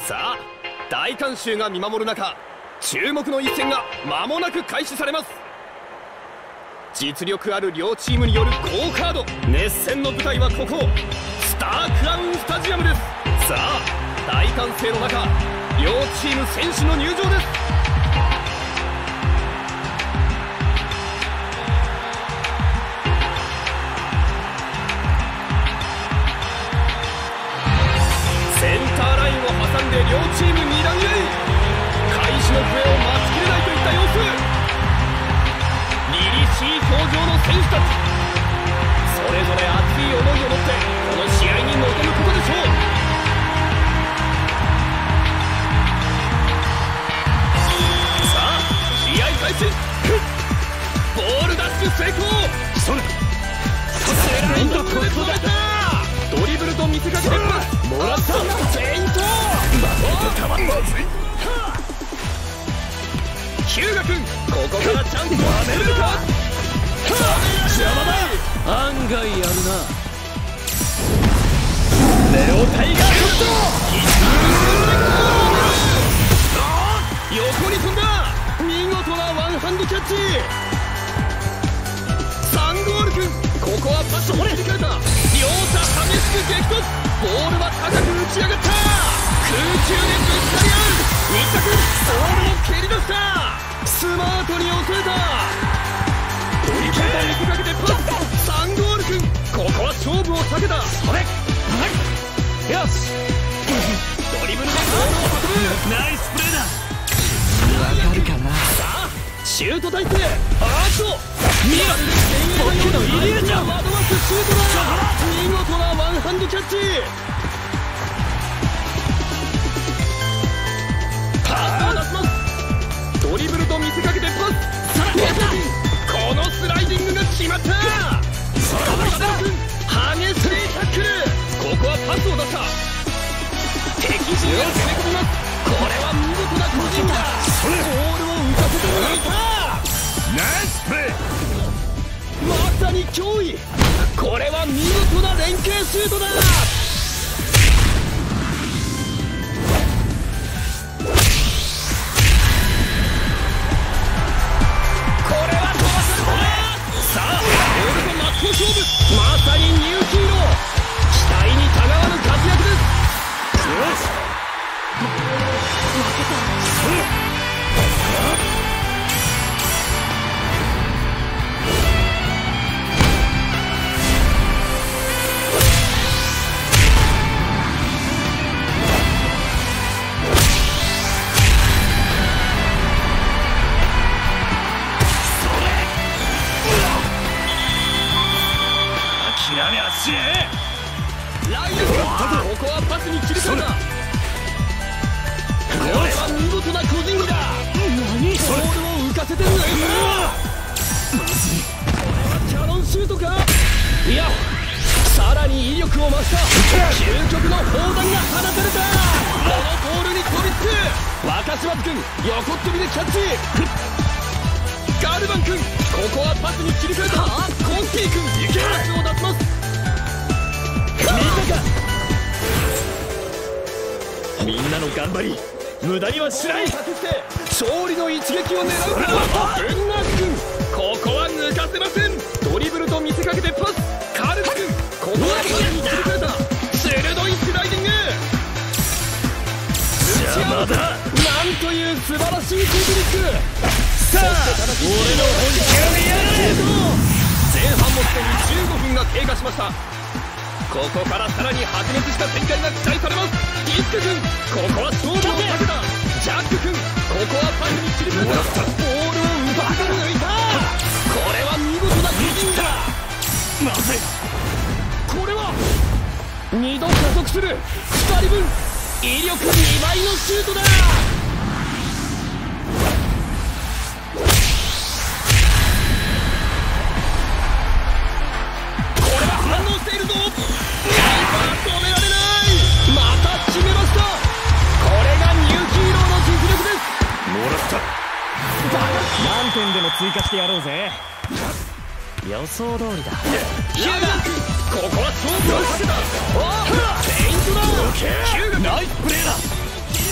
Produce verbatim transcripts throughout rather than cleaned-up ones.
さあ大観衆が見守る中、注目の一戦が間もなく開始されます。実力ある両チームによる好カード。熱戦の舞台はここスタークラウンスタジアムです。さあ大歓声の中、両チーム選手の入場です。センターラインを挟んで両チームにらみ合い、開始の笛を待ちきれないといった様子。凛々しい表情の選手たち、それぞれ熱い思いを持ってこの試合に臨むことでしょう。さあ試合開始。ボールダッシュ成功。それスライドで止めた。ドリブルと見せかけてパスもらった。フェイント。まずい。ヒューガ君、ここからチャンスをつくるか。邪魔だ。案外やるな。レオタイガーショット。横に飛んだ。見事なワンハンドキャッチ。サンゴール君、ここはパスを切り替えた。両者激しく激突。ボールは高く打ち上がった。空中でぶつかり合う。新田君、ボールを蹴り出した。スマートに抑えた。ドリブルと見せかけてパス。サンゴール君、ここは勝負を避けた。それ、はい、よし。ドリブルでボールを運ぶ。ナイスプレーだ。わかるかな。さあシュート体勢。あーっと見ろ、僕のイリュージョン。惑わすシュートだ。見事なワンハンドキャッチ。パスを出します。ドリブルと見せかけてパス。このスライディングが決まった。激しいタックル。ここはパスを出した。敵陣を攻め込みます。これは見事な個人だ。ボールを浮かせて抜いた。ナイスプレー。まさに脅威。これは見事な連携シュートだ。これは飛ばされた。さあボールと真っ向勝負。まさにニューヒーロー。期待にたがわぬ活躍です。よし、負けた。ライオン、ここはパスに切り替えた。これは見事な個人技だ。何ボールを浮かせて抜いた。まずい。これはキャノンシュートか。いや、さらに威力を増した究極の砲弾が放たれた。このボールに飛びつく。若柴津君、横っ飛びでキャッチ。ガルバン君、ここはパスに切り替えた。コンティ君、パスを出します。みんなの頑張り無駄にはしない。勝利の一撃を狙うからブンナー君、ここは抜かせません。ドリブルと見せかけてパス。カルフ君、ここはパスに切り替えた。鋭いスライディング。邪魔だ。なんという素晴らしいテクニック。さあ俺の本気を見やがれ。前半もすでにじゅうごふんが経過しました。ここからさらに白熱した展開が期待されます。イスク君、ここは勝負をかけた。ジャック君、ここはパスに切り替えた。ボールを奪って抜いた。これは見事なフィジンだ。まずい。これはにど加速するふたりぶん、威力にばいのシュートだ。これは反応しているぞ。止められない。また決めました。これがニューヒーローの実力です。もらった。何点でも追加してやろうぜ。予想通りだ。ヒューガ君、ここは勝負をかけた。フェイントだ。ヒューガ君、ナイスプレーだ。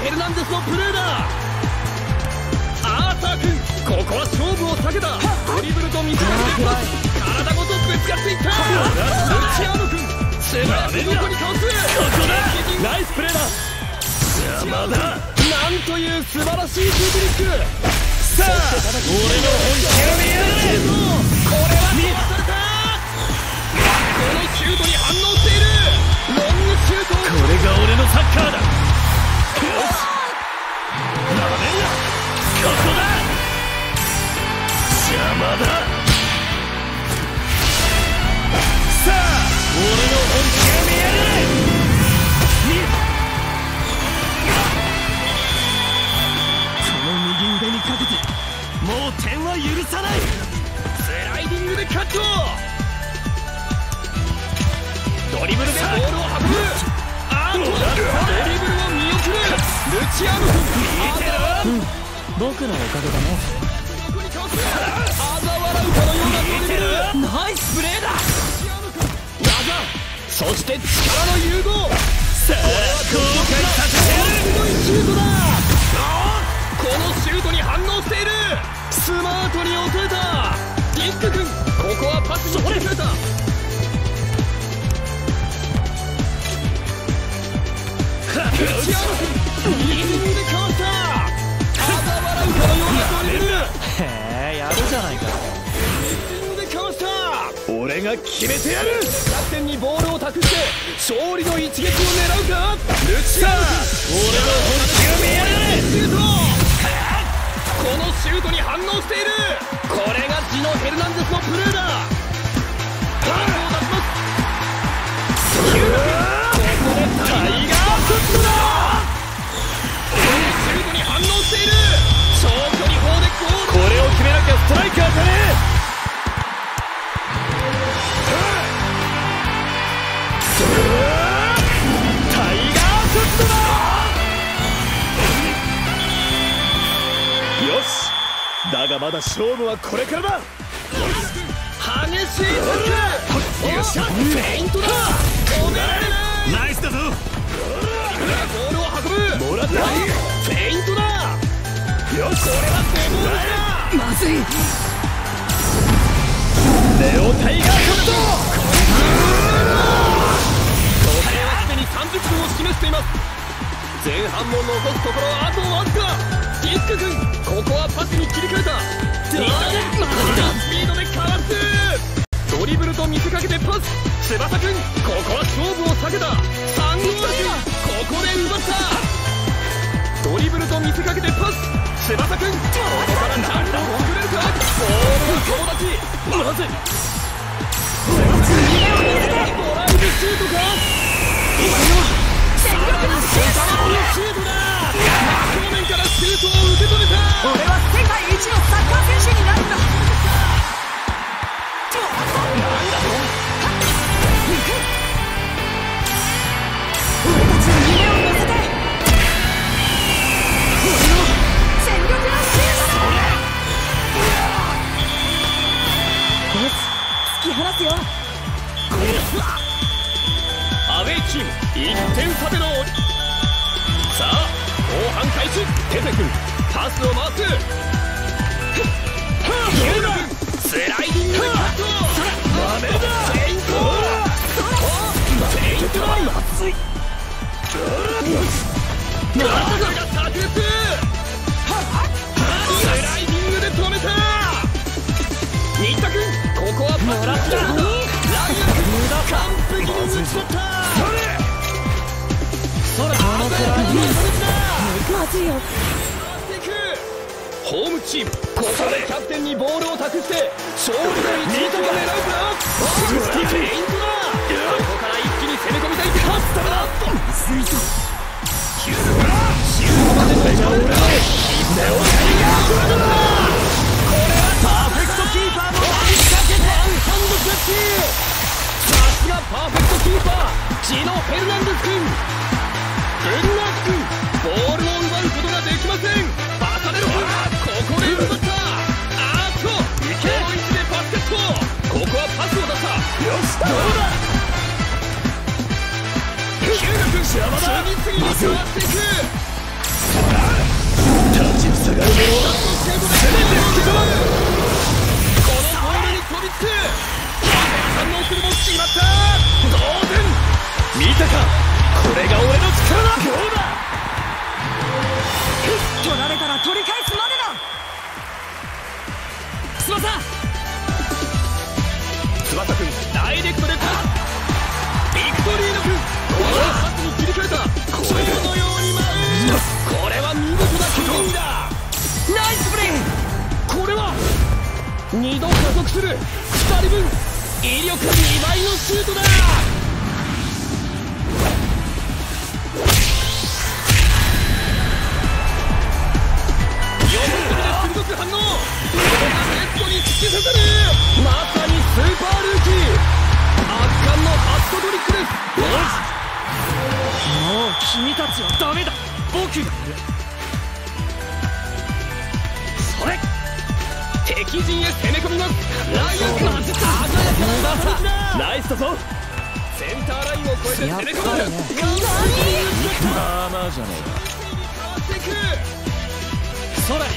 ヘルナンデスのプレーだ。アーサー君、ここは勝負を避けた。ドリブルと見せかけてパス、体ごとぶつかっていった。ルチアーノ君、素早く横にかわす。ここだ、ナイスプレーだ。邪魔だ。なんという素晴らしいテクニック。さあ、俺の本気を見やがれ。これはミスされた。このシュートに反応している。ロングシュート。これが俺のサッカーだ。よし、ダメだ。ここだ。邪魔だ。さあ、俺の本気を見やがれ。この右腕にかけてもう点は許さない。スライディングでカット。ドリブルでボールを運ぶ。あーっと、ドリブルを見送る。ルチアーノ君、見てろ。僕のおかげだね。嘲笑うかのようなドリブル。ナイスプレーだ。技、そして力の融合。さあ、後悔させてやる。すごいシュートだ。このシュートに反応している。スマートに抑えた。ディック君、ここはパスに切り替えた。ルチアーノ君、リズムでかわした。嘲笑うかのようなドリブル。へえ、やるじゃないか。リズムでかわした。俺が決めてやる。キャプテンにボールを託して勝利の一撃を狙うか。ルチアーノ君、俺の本気を見やがれ。シュート。このシュートに反応している。これがジノ・ヘルナンデスのプレーだ。パスを出します。ここでタイガーフットだ。このシュートに反応している。長距離砲でゴール。これを決めなきゃストライカーじゃねえ。タイガーフットだ。よし、だがまだ勝負はこれからだ。激しいタックル。よっしゃ、フェイントだ。止められる。ナイスだぞ。ボールを運ぶ。もらった。フェイントだ。よし、これはゴールだ。まずい。レオタイガーカット。時計はすでにさんじゅっぷんを示しています。前半も残すところあとわずか。ディック君、ここはパスに切り替えた。ニタ君、スピードでかわす。ドリブルと見せかけてパス。翼君、ここは勝負を避けた。さんゴール、ここで奪った。ドリブルと見せかけてパス。翼君、ここからチャンスを作れるか。ボールは友達。まずい。ドライブシュートか。今のは戦力のシュートだ。正面からシュートを受け止めた。 俺は世界一のサッカー選手になるんだ。 なんだと。 俺たちの夢を乗せて。俺の全力のシュートだ。よし、突き放すよ。 アウェイチームいってん差での。さあ、後半開始。テテ君、パスを回す。ヒューマン、スライディングでカット。ダメだ。フェイント。フェイントだ。まずい。ガードが炸裂。スライディングで止めた。新田君、ここはパスもらった。ライアン君、完璧に打ち取った。それ、このくらいまずいよ。 ホームチーム、ここでキャプテンにボールを託して勝利の一撃を狙うか。フェイントだ。ここから一気に攻め込みたい。パスだ。シュートまでのジャンプでネオタイガーフラだ。これはパーフェクトキーパーの仕掛け。ワンハンドキャッチ。さすがパーフェクトキーパー、ジノ・ヘルナンデス君。ヘルナンデス君、ボールを奪うことができません。バサレロ君、ここで奪った。あーっと、この位置でバスケット。ここはパスを出した。よし、どうだ。ヒューガ君、次々に変わっていく。さがる者をせめて吹き飛ばす。このボールに飛びつく。反応するも決まった。同点。見たか、これが俺の力だ。どうだ。 取られたら取り返すまでだ。翼翼くんダイレクトでパス。ビクトリーノくん、このパスに切り替えた。これのように舞う。これは見事な決めだ。 ナイスプレー。 これはにど加速するふたりぶん、威力にばいのシュートだ。よんすぐで鋭く反応。これがネットに突き刺さる。まさにスーパールーキー、圧巻のハットトリックです。 もう君たちはダメだ。僕がいる。 それ、敵陣へ攻め込みます。ライアン君、鮮やかな打撃だ。ナイスだぞ。センターラインを越えて攻め込む。頑張れ。まあまあじゃねえか。かわしていく。それ。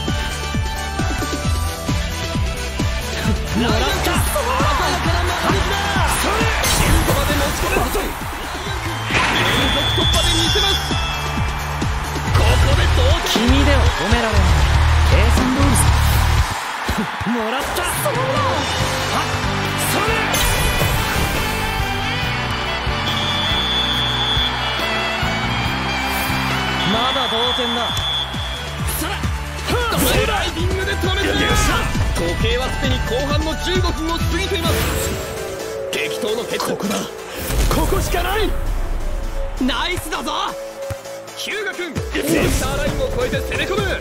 ライアン君、鮮やかな打撃だ。それ。シュートまで持ち込める。連続突破で見せます。ここで同点。 君では止められない。計算通りさ。もらった。そうだ。 あ、それ。 まだ同点だ。 さあ、スライディングで止めた。時計はすでに後半のじゅうごふんを過ぎています。激闘のヘッド。ここだ。ここしかない。ナイスだぞ。ヒューガ君、センターラインを越えて攻め込む。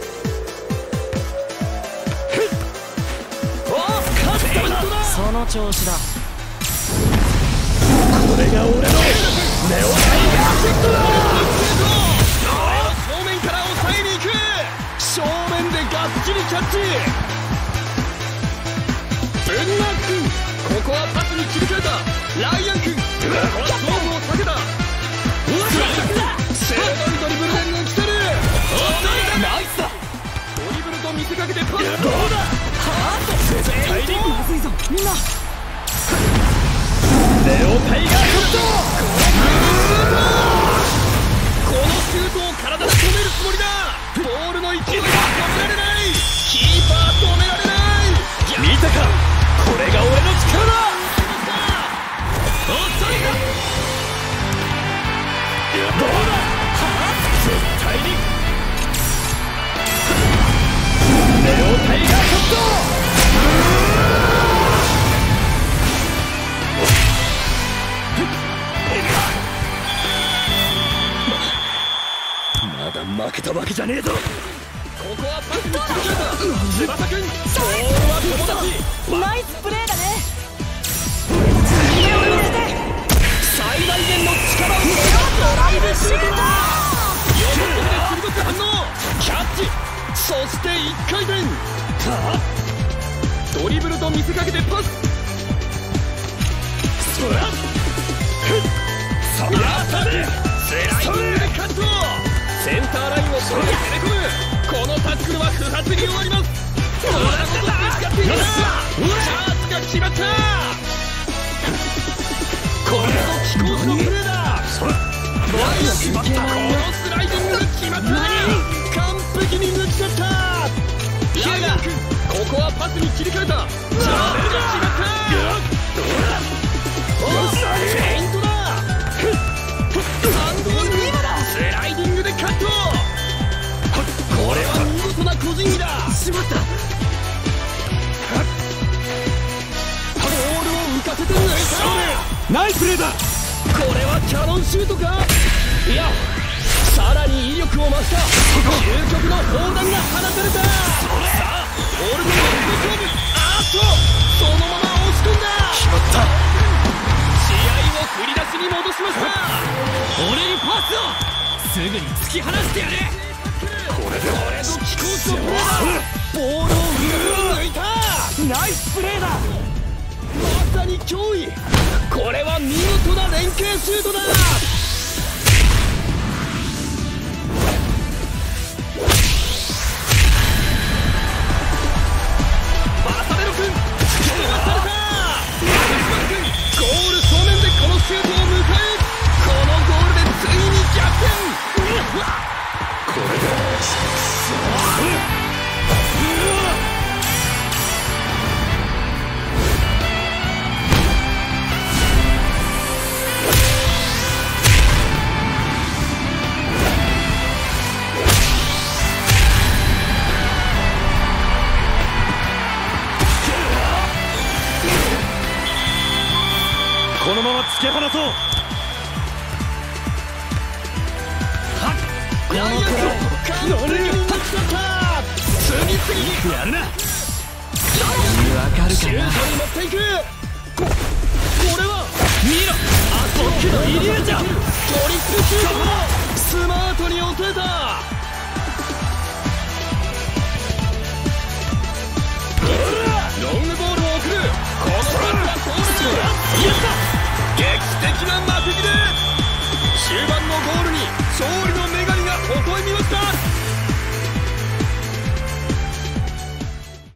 その調子だ。 これが俺のネオタイガーシットだ。正面から抑えに行く。正面でがっちりキャッチ。ブンナー君、ここはパスに切り替えた。ライアン君、ここは勝負を避けた。鋭いドリブルで抜き取る。ナイスだ。ドリブルと見せかけてパス。どうだ。ハート絶対にまずいぞみんな。 ネオタイガーショット。このシュートを体で止めるつもりだ。ボールの勢いは止められない。キーパー止められない。見たか、これが俺の力だ。遅いか。どうだ。絶対にネオタイガーショット。まだ負けたわけじゃねえぞ。ここはパスに切り替えた。翼君、ボールは友達。 ナイスプレーだね。夢を乗せて最大限の力をネオドライブシュート。 よんで鋭く反応。キャッチ、そしていっかい転。ドリブルと見せかけてパス。そらやったね。スライディングでカット。センターラインを越えて攻め込む。このタックルは不発に終わります。まだことぶつかっている。チャージが決まった。これぞ貴公子のプレーだ。ラインを決まった。このスライディングが決まった。完璧に抜き去った。ライアン君、ここはパスに切り替えた。チャージが決まった。どうだ。フェイントだ。ハンドボール。スライディングでカット。これは見事な個人技だ。しまった。ボールを浮かせて抜いた。ナイスプレーだ。これはキャノンシュートか。いや、さらに威力を増した究極の砲弾が放たれた。さあ、ボールの勝負。あーっと、そのまま押し込んだ。決まった。試合を振り出しに戻しました。俺にパスを。すぐに突き放してやれ。これで俺の貴公子のプレーだ。ボールを抜いた。ナイスプレーだ。まさに脅威。これは見事な連携シュートだ。 このまま突き放そう。はっ、このくらい完璧に見つかった次々にやるな。わかるかな。 シュートに持っていく。ここれは見ろ、僕のイリュージョン。 トリックシュートスマートに抑えた。ロングボールを送る。このパスが通る。やった。劇的な幕切れ。終盤のゴールに勝利の